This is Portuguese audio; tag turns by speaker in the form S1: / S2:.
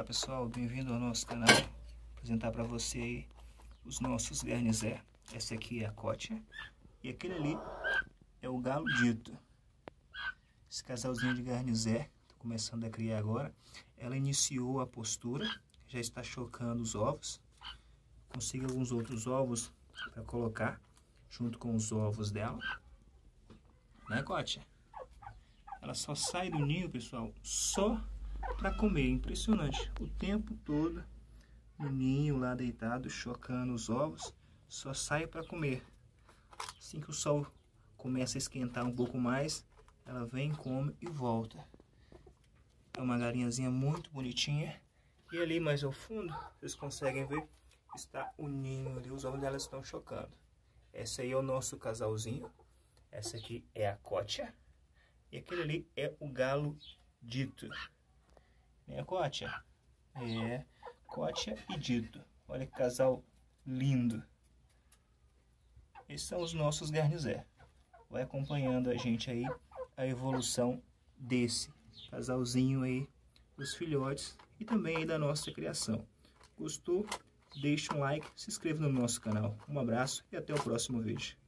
S1: Olá pessoal, bem-vindo ao nosso canal. Vou apresentar para você aí os nossos garnizé. Essa aqui é a Cotia e aquele ali é o Galo Dito. Esse casalzinho de garnizé, tô começando a criar agora. Ela iniciou a postura, já está chocando os ovos. Consigo alguns outros ovos para colocar junto com os ovos dela, né, Cotia? Ela só sai do ninho, pessoal, só para comer. Impressionante, o tempo todo no ninho lá deitado, chocando os ovos, só sai para comer. Assim que o sol começa a esquentar um pouco mais, ela vem, come e volta. É uma galinhazinha muito bonitinha. E ali mais ao fundo, vocês conseguem ver, está o ninho ali, os ovos dela estão chocando. Esse aí é o nosso casalzinho. Essa aqui é a Cotia. E aquele ali é o Galo Dito. Né, Cotia? É, Cotia e Dito. Olha que casal lindo. Esses são os nossos garnizé. Vai acompanhando a gente aí, a evolução desse casalzinho aí, dos filhotes e também aí da nossa criação. Gostou? Deixa um like, se inscreva no nosso canal. Um abraço e até o próximo vídeo.